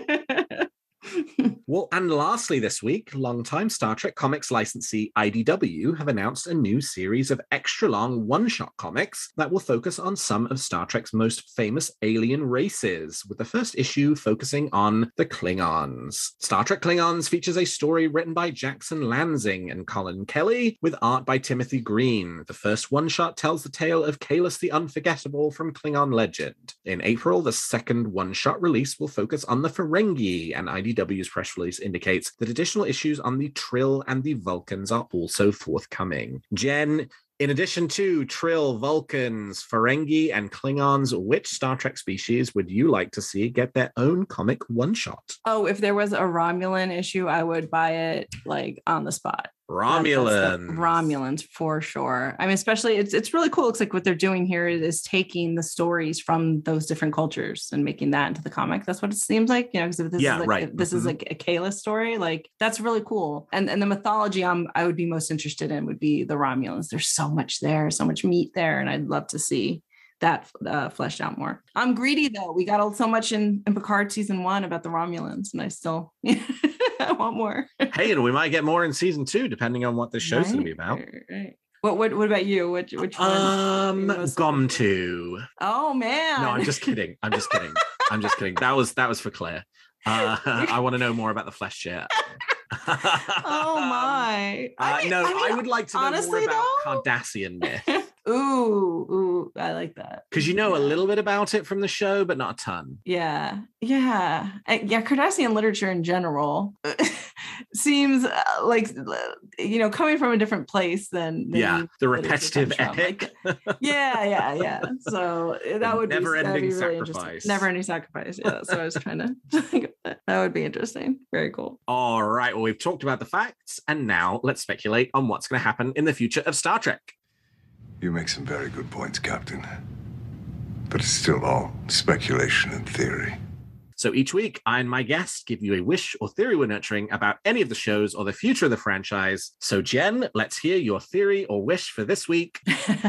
Well, and lastly this week, longtime Star Trek comics licensee I D W have announced a new series of extra-long one-shot comics that will focus on some of Star Trek's most famous alien races, with the first issue focusing on the Klingons. Star Trek Klingons features a story written by Jackson Lansing and Colin Kelly, with art by Timothy Green. The first one-shot tells the tale of Kahless the Unforgettable from Klingon legend. In April, the second one-shot release will focus on the Ferengi, and I D W's press release indicates that additional issues on the Trill and the Vulcans are also forthcoming. Jen, In addition to Trill, Vulcans, Ferengi, and Klingons, which Star Trek species would you like to see get their own comic one-shot? Oh, if there was a Romulan issue, I would buy it like on the spot. Romulans. Romulans for sure. I mean, especially it's it's really cool. Looks like what they're doing here is taking the stories from those different cultures and making that into the comic. That's what it seems like, you know, because if this yeah, is like, right. if this mm-hmm. is like a Kahless story, like that's really cool. And and the mythology I'm I would be most interested in would be the Romulans. There's so much there, so much meat there, and I'd love to see that uh, fleshed out more. I'm greedy though. We got so much in, in Picard season one about the Romulans, and I still I want more. Hey, and we might get more in season two, depending on what this show's right, going to be about. Right. What what what about you? Which which one? Um, Gomtu. Oh man. No, I'm just kidding. I'm just kidding. I'm just kidding. That was that was for Claire. Uh, I want to know more about the flesh shit. Oh my. Uh, I mean, no, I, mean, I would like to know honestly, more about though? Cardassian myth. Ooh, ooh, I like that. Because you know yeah. a little bit about it from the show, but not a ton. Yeah, yeah, yeah. Cardassian literature in general seems uh, like, you know, coming from a different place than, than yeah, the repetitive epic. Like, yeah, yeah, yeah. So that would never-ending be, really sacrifice. Never-ending sacrifice. Yeah, that's what I was trying to think of. That. that would be interesting. Very cool. All right. Well, we've talked about the facts, and now let's speculate on what's going to happen in the future of Star Trek. You make some very good points, Captain. But it's still all speculation and theory. So each week, I and my guests give you a wish or theory we're nurturing about any of the shows or the future of the franchise. So Jen, let's hear your theory or wish for this week.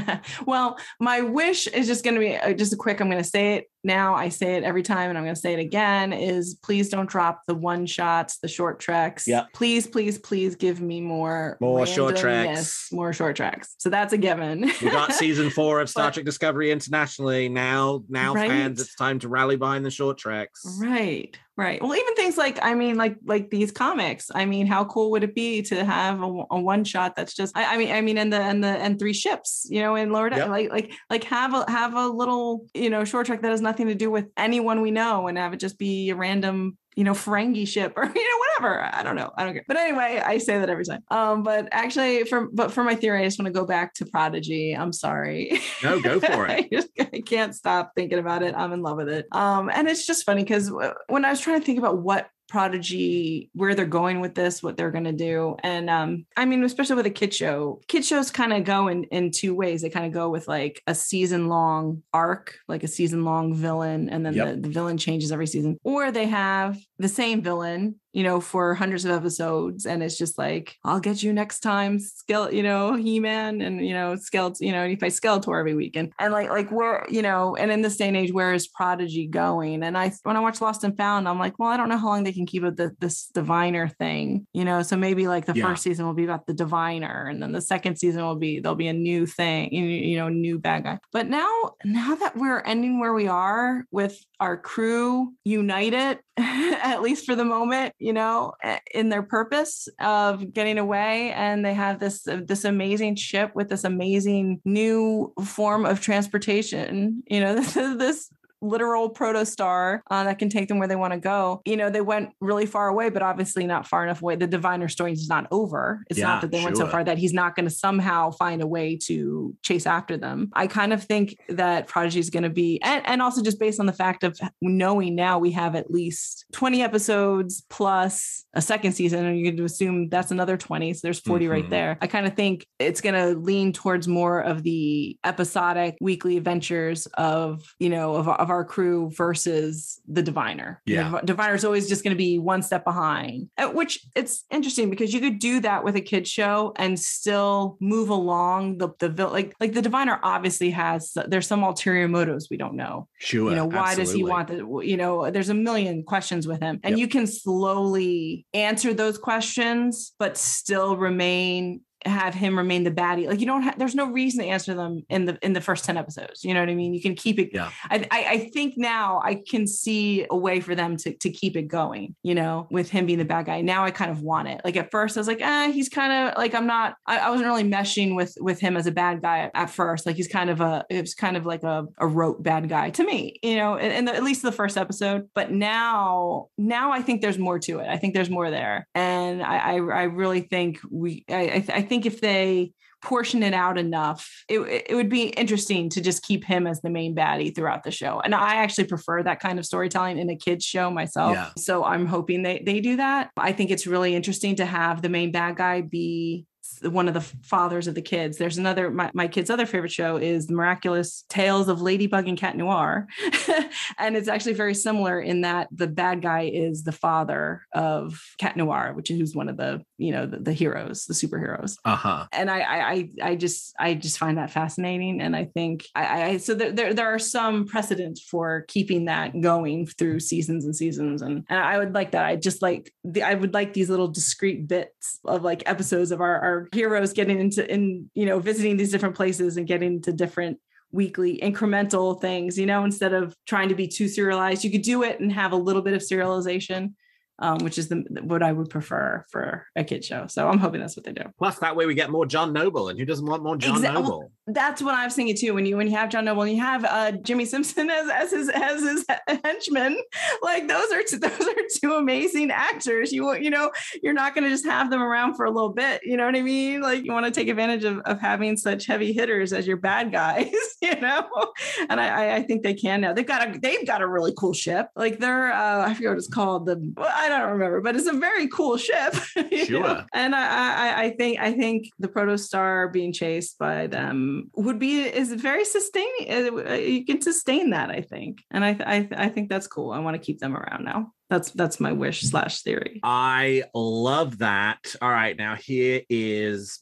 Well, my wish is just going to be just a quick, I'm going to say it now. I say it every time and I'm going to say it again, is please don't drop the one shots, the short treks. Yep. Please, please, please give me more. More short treks. More short treks. So that's a given. We got season four of Star but, Trek Discovery internationally. Now, now right? fans, it's time to rally behind the short treks. Right, right. Well, even things like, I mean, like like these comics. I mean, how cool would it be to have a, a one shot that's just? I, I mean, I mean, and the and the and three ships, you know, in Lower Deck, yep. like like like have a have a little, you know, short trek that has nothing to do with anyone we know, and have it just be a random, you know, Ferengi ship or, you know, whatever. I don't know. I don't care. But anyway, I say that every time. Um, but actually for, but for my theory, I just want to go back to Prodigy. I'm sorry. No, go for it. I, just, I can't stop thinking about it. I'm in love with it. Um, and it's just funny because when I was trying to think about what Prodigy, where they're going with this, what they're going to do. And um, I mean, especially with a kid show, kid shows kind of go in, in two ways. They kind of go with like a season long arc, like a season long villain. And then yep. the, the villain changes every season, or they have the same villain, you know, for hundreds of episodes. And it's just like, I'll get you next time, Skeletor, you know, He-Man and, you know, Skeletor, you know, and he fights Skeletor every week. And, and like, like where, you know, and in this day and age, where is Prodigy going? And I, when I watched Lost and Found, I'm like, well, I don't know how long they can keep it the, this diviner thing, you know? So maybe like the yeah. first season will be about the diviner. And then the second season will be, there'll be a new thing, you, you know, new bad guy. But now, now that we're ending where we are with our crew united, at least for the moment, you know, in their purpose of getting away. And they have this, this amazing ship with this amazing new form of transportation, you know, this is this literal protostar uh, that can take them where they want to go. You know, they went really far away, but obviously not far enough away. The diviner story is not over. It's yeah, not that they sure. went so far that he's not going to somehow find a way to chase after them. I kind of think that Prodigy is going to be, and, and also just based on the fact of knowing now we have at least twenty episodes plus a second season, and you can assume that's another twenty. So there's forty mm-hmm. right there. I kind of think it's going to lean towards more of the episodic weekly adventures of, you know, of, of our crew versus the diviner. Yeah. The diviner is always just going to be one step behind, which it's interesting because you could do that with a kid show and still move along the, the, like, like the diviner obviously has, there's some ulterior motives we don't know. Sure. You know, why absolutely. does he want the, you know, there's a million questions with him, and yep. you can slowly answer those questions, but still remain have him remain the baddie. Like you don't have, there's no reason to answer them in the, in the first ten episodes. You know what I mean? You can keep it. Yeah. I, I, I think now I can see a way for them to, to keep it going, you know, with him being the bad guy. Now I kind of want it. Like at first I was like, eh, he's kind of like, I'm not, I, I wasn't really meshing with, with him as a bad guy at first. Like he's kind of a, it was kind of like a, a rote bad guy to me, you know, in, in the, at least the first episode. But now, now I think there's more to it. I think there's more there. And I, I, I really think we, I, I think if they portion it out enough, it, it would be interesting to just keep him as the main baddie throughout the show. And I actually prefer that kind of storytelling in a kid's show myself. Yeah. So I'm hoping they, they do that. I think it's really interesting to have the main bad guy be one of the fathers of the kids. There's another, my, my kid's other favorite show is The Miraculous Tales of Ladybug and Cat Noir. And it's actually very similar in that the bad guy is the father of Cat Noir, which is who's one of the, you know, the, the heroes, the superheroes. Uh-huh. And I, I, I just, I just find that fascinating. And I think I, I so there, there, there are some precedents for keeping that going through seasons and seasons. And, and I would like that. I just like the, I would like these little discrete bits of like episodes of our, our heroes getting into, in, you know, visiting these different places and getting to different weekly incremental things, you know, instead of trying to be too serialized. You could do it and have a little bit of serialization, um, which is the what I would prefer for a kid show. So I'm hoping that's what they do. Plus, that way we get more John Noble, and who doesn't want more John exactly. Noble? That's what I was thinking too. When you when you have John Noble and you have uh, Jimmy Simpson as as his as his henchman, like those are two, those are two amazing actors. You you know you're not going to just have them around for a little bit. You know what I mean? Like you want to take advantage of, of having such heavy hitters as your bad guys. You know, and I I think they can now. They've got a they've got a really cool ship. Like they're uh, I forget what it's called. The well, I don't remember, but it's a very cool ship. Sure. Know? And I, I I think I think the Protostar being chased by them would be is very sustaining. You can sustain that, I think, and I I I think that's cool. I want to keep them around now. That's that's my wish slash theory. I love that. All right, now here is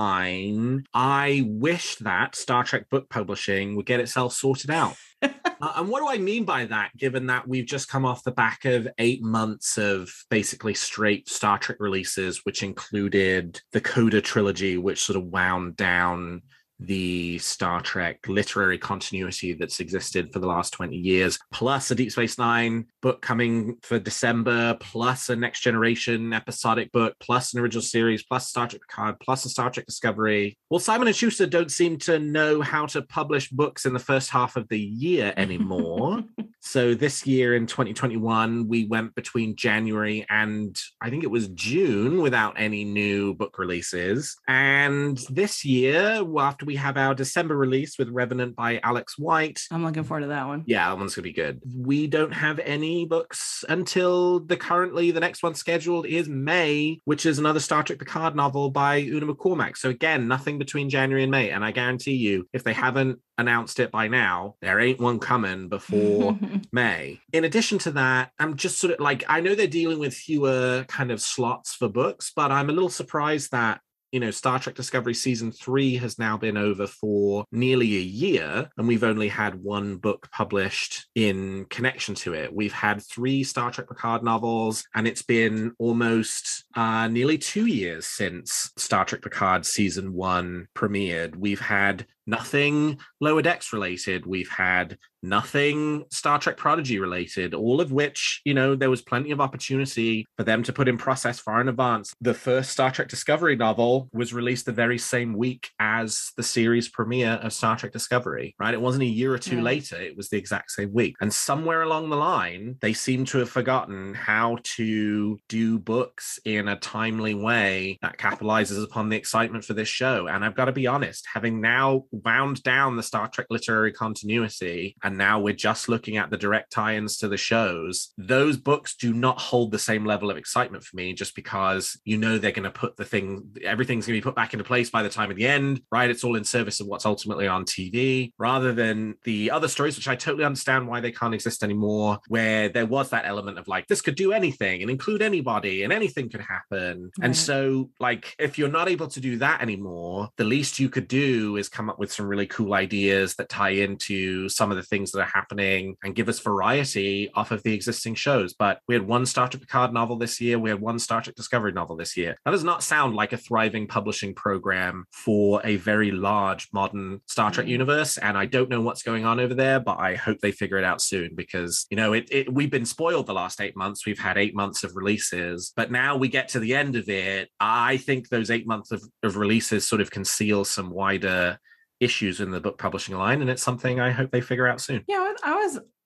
mine. I wish that Star Trek book publishing would get itself sorted out. uh, and what do I mean by that, given that we've just come off the back of eight months of basically straight Star Trek releases, which included the Coda trilogy, which sort of wound down the Star Trek literary continuity that's existed for the last twenty years, plus a Deep Space Nine book coming for December, plus a Next Generation episodic book, plus an original series, plus Star Trek Picard, plus a Star Trek Discovery. Well, Simon and Schuster don't seem to know how to publish books in the first half of the year anymore. So this year in twenty twenty-one, we went between January and I think it was June without any new book releases. And this year, after we have our December release with Revenant by Alex White. I'm looking forward to that one. Yeah, that one's going to be good. We don't have any books until the currently, the next one scheduled is May, which is another Star Trek Picard novel by Una McCormack. So again, nothing between January and May. And I guarantee you, if they haven't announced it by now, there ain't one coming before May. In addition to that, I'm just sort of like, I know they're dealing with fewer kind of slots for books, but I'm a little surprised that, you know, Star Trek Discovery season three has now been over for nearly a year, and we've only had one book published in connection to it. We've had three Star Trek Picard novels, and it's been almost uh, nearly two years since Star Trek Picard season one premiered. We've had nothing Lower Decks related. We've had nothing Star Trek Prodigy related, all of which, you know, there was plenty of opportunity for them to put in process far in advance. The first Star Trek Discovery novel was released the very same week as the series premiere of Star Trek Discovery, right? It wasn't a year or two yeah. later. It was the exact same week. And somewhere along the line, they seem to have forgotten how to do books in a timely way that capitalizes upon the excitement for this show. And I've got to be honest, having now wound down the Star Trek literary continuity, and now we're just looking at the direct tie-ins to the shows, those books do not hold the same level of excitement for me, just because you know they're going to put the thing, everything's going to be put back into place by the time of the end, right? It's all in service of what's ultimately on T V, rather than the other stories, which I totally understand why they can't exist anymore, where there was that element of like, this could do anything and include anybody and anything could happen. Right. And so, like, if you're not able to do that anymore, the least you could do is come up with some really cool ideas that tie into some of the things that are happening and give us variety off of the existing shows. But we had one Star Trek Picard novel this year. We had one Star Trek Discovery novel this year. That does not sound like a thriving publishing program for a very large modern Star Trek universe. And I don't know what's going on over there, but I hope they figure it out soon, because, you know, it, it we've been spoiled the last eight months. We've had eight months of releases, but now we get to the end of it. I think those eight months of, of releases sort of conceal some wider issues in the book publishing line, and it's something I hope they figure out soon. Yeah, I was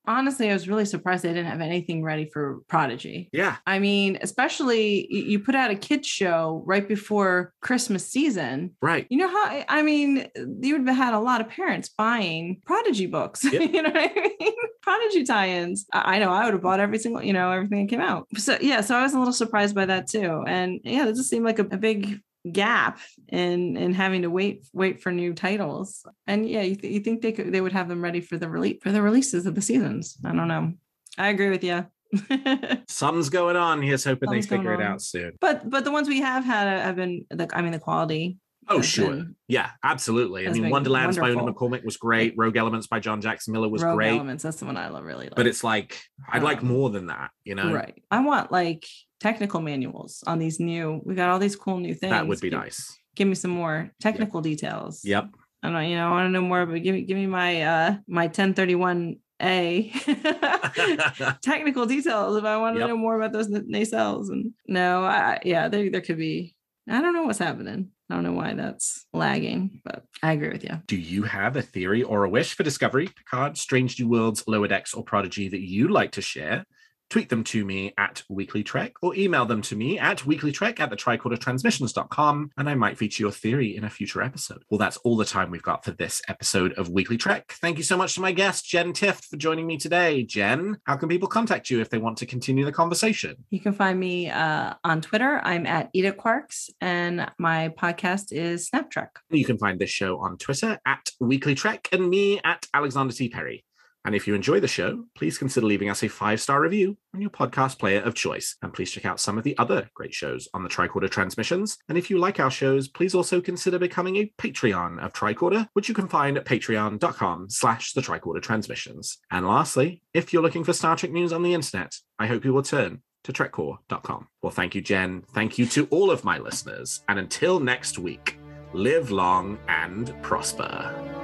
honestly, I was really surprised they didn't have anything ready for Prodigy. Yeah. I mean, especially you put out a kids show right before Christmas season. Right. You know how, I mean, you would have had a lot of parents buying Prodigy books. Yep. You know what I mean? Prodigy tie-ins. I know I would have bought every single, you know, everything that came out. So yeah, so I was a little surprised by that too. And yeah, it just seemed like a, a big gap in in having to wait wait for new titles. And yeah, you, th- you think they could they would have them ready for the release for the releases of the seasons. I don't know. I agree with you. Something's going on. Here's hoping Something's they figure it on. out soon. But but the ones we have had have been the I mean the quality. Oh, sure. Been, yeah, absolutely. I mean, Wonderlands wonderful. by Una McCormick was great. Rogue Elements by John Jackson Miller was Rogue great. Rogue Elements, that's the one I love really like. But it's like, I'd um, like more than that, you know? Right. I want like technical manuals on these new, we got all these cool new things. That would be give, nice. Give me some more technical yep. details. Yep. I don't know, you know, I want to know more, but give me, give me my, uh, my ten thirty-one A technical details if I want to yep. know more about those nacelles. And no, I, yeah, there, there could be, I don't know what's happening. I don't know why that's lagging, but I agree with you. Do you have a theory or a wish for Discovery, Picard, Strange New Worlds, Lower Decks, or Prodigy that you'd like to share? Tweet them to me at Weekly Trek or email them to me at weeklytrek at the tricorder transmissions dot com, and I might feature your theory in a future episode. Well, that's all the time we've got for this episode of Weekly Trek. Thank you so much to my guest, Jen Tift, for joining me today. Jen, how can people contact you if they want to continue the conversation? You can find me uh, on Twitter. I'm at Edith Quarks, and my podcast is Snap Trek. You can find this show on Twitter at Weekly Trek and me at Alexander T. Perry. And if you enjoy the show, please consider leaving us a five-star review on your podcast player of choice. And please check out some of the other great shows on the Tricorder Transmissions. And if you like our shows, please also consider becoming a Patreon of Tricorder, which you can find at patreon.com slash the Tricorder Transmissions. And lastly, if you're looking for Star Trek news on the internet, I hope you will turn to trek core dot com. Well, thank you, Jen. Thank you to all of my listeners. And until next week, live long and prosper.